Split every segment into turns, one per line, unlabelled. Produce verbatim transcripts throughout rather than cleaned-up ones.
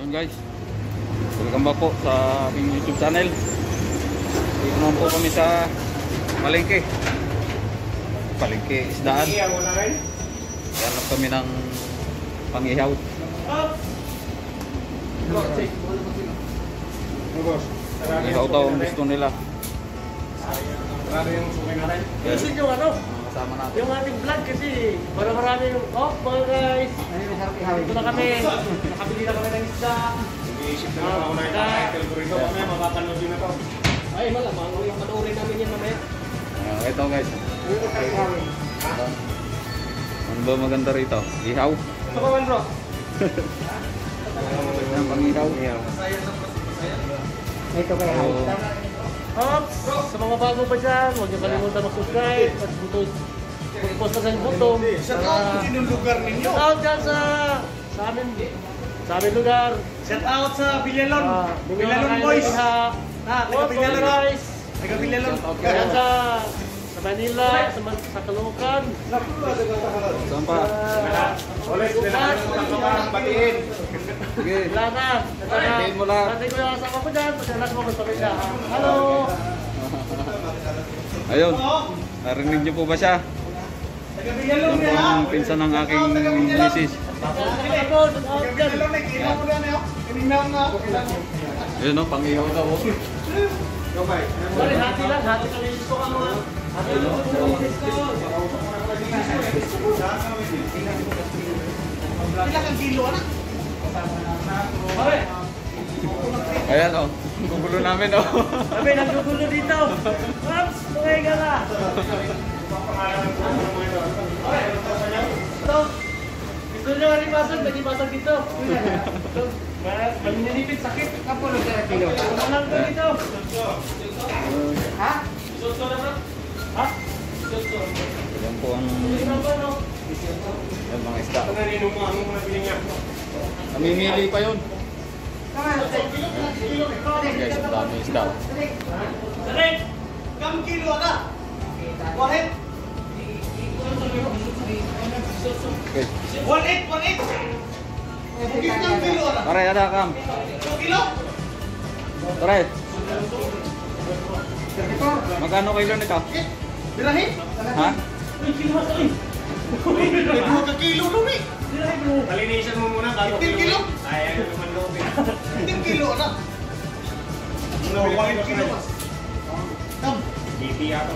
Ayun guys, welcome back po sa aking YouTube channel. Dito naman po kami sa Palengke. Palengke isdaan. Hanap kami ng pang-ihaw. Ihaw daw ang gusto nila.
Yes. Yung ano?
Kasama natin.
Yung ating vlog kasi para marami yung oh mga guys. Ito na kami. Nakabili na kami ng isda.
Iniisip na lang ako na yung title ko rin. Mamaya mapapanood yun na to.
Ay malamang yung panoorin namin yan mamaya.
Uh, ito guys. Ano ba maganda rito? Ihaw?
Ito ka man bro.
Ang pang-ihaw.
Ito kay Hops, sa mga bago pa dyan, huwag niyo kalimutan mag-subscribe at butos. Post na sa yung butong.
Shout out kung sinong lugar ninyo.
Shout out dyan sa sa amin sa amin lugar.
Shout out sa Villalon.
Ah,
Villalon boys.
Ha,
taga Villalon.
guys.
Taga Villalon.
Yan sa sa Manila, sa, sa Caloocan.
Saan pa?
Ulit, pinakalimutan ko pa ang batiin.
Sige.
Wala na.
Sabihin mo lang.
Nanay ko yung asawa ko dyan. Pagkalas mo gusto siya. Hello!
Ayun. Narinig niyo po ba siya?
Taga Villalon
Yan po
niya.
ang pinsan ng aking misis.
Villalon na, kailan mo na niyo. Kinignan nga ako.
Ayun o, pang-ihaw daw.
Gabay.
Sorry, hati lang. Hati kami gusto ka mo. Hati lang.
Ilang ang kilo na?
Pare!
Ayan o, gugulo namin o.
Kami naggugulo dito. Pops, tungay ka na. Ito. Gusto nyo animasan, may animasan dito. Maninipid sakit. Kapulog na kilo. Kumalang ka dito. Ha? Isoso na bro? Ha? Isoso.
Yan po ang yan, mga isda.
Ano nino mo? Ano mo nabili niya?
Namimili pa yun. Guys, ang dami isda.
Sakit!
Kam kilo na? Wahid?
Okay.
One eight, one eight. Bukit ng kilo na?
Pare, ada kam.
Two kilo?
Pare. Magkano kilo nito?
Birahin?
Ha?
May dua ka kilo doon eh.
Palinisan mo muna bago
fifteen kilo?
Ay, ano naman loob eh.
fifteen kilo na? No, one eight kilo mas. Kam?
Hindi ako.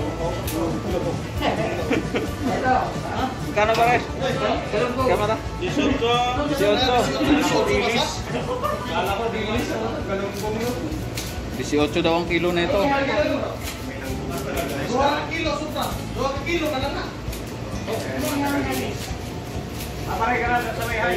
Magkano pare? Kama ta?
Kala ko dilis.
eighteen daw ang kilo na ito.
Dua ka kilo, supra. Dua ka kilo na lang na.
Apare ka na sa may hay.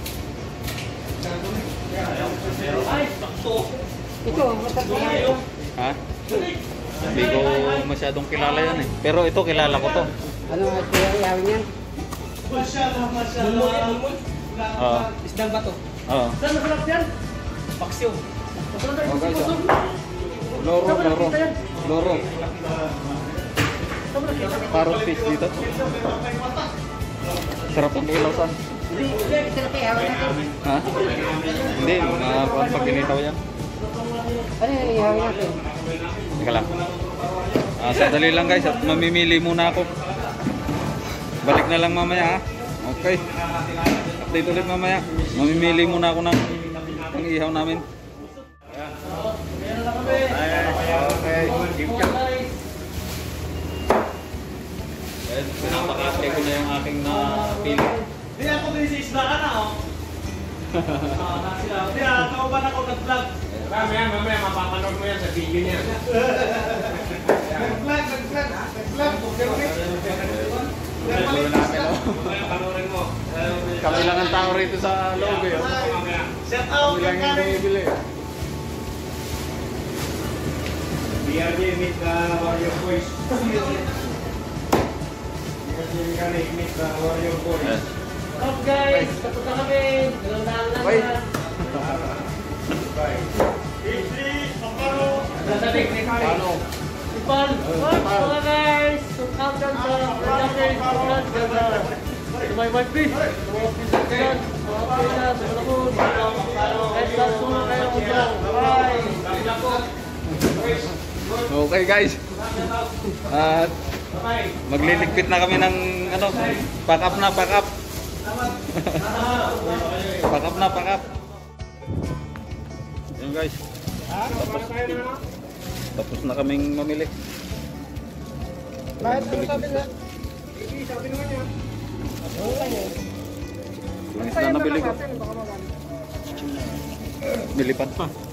Ay, sakto. Ito, matagal.
Ha? Hindi ko masyadong kilala yan eh. Pero ito kilala ko to.
Ano nga kaya yawin yan?
Masyala, masyala.
Oo.
Isdang bato.
Oo.
Saan masarap yan?
Paksyo.
Masarap tayo.
Oh, guys, oh. Loro, loro. Loro. Parang fish dito. Sarap ang kilasan.
Hindi, ito na kaya yawin natin.
Ha? Hindi, mga pag kinitaw yan.
Ano yung yawin natin?
Teka lang. Ah, sandali lang guys at mamimili muna ako. Balik na lang mamaya ha. Okay. Update ulit mamaya. Mamimili muna ako ng pang-ihaw namin. Okay. Pinapakasya ko na yung aking napili.
Hindi ako din sa isdaan na oh. Hindi ah, kauban ako nag-vlog.
Mamaya, mamaya, mapapanood mo yan sa video niya.
Nag-vlog, nag-vlog. Nag-vlog.
Gulo namin oh.
Mamaya, panoorin mo.
Kami lang ang tao rito sa loob eh. oh.
Shout out
Kami
kay
lang yung
Karen.
bumibili.
B R J meet the Warrior Boys. B R J meet the Warrior Boys.
Eh.
Up guys, tapos na kami. Dalawang daan lang
Bye.
na.
Bye. Easy, Aparo.
Sasabi, may kari.
Paano?
Ipal. What? Mga guys. Shout out dyan sa Rajate. Shout dyan sa sa may wife. Sa mga pinsan dyan. Sa mga pinsan. Sa mga pinsan. Guys,
Okay guys. At magliligpit na kami ng ano, pack up na, pack up. Pack up na, pack up. Yan guys. Tapos, tapos na kaming mamili.
Bakit mo sabi na? Sabi naman niya.
Yung isda na bili ko. Nilipad pa.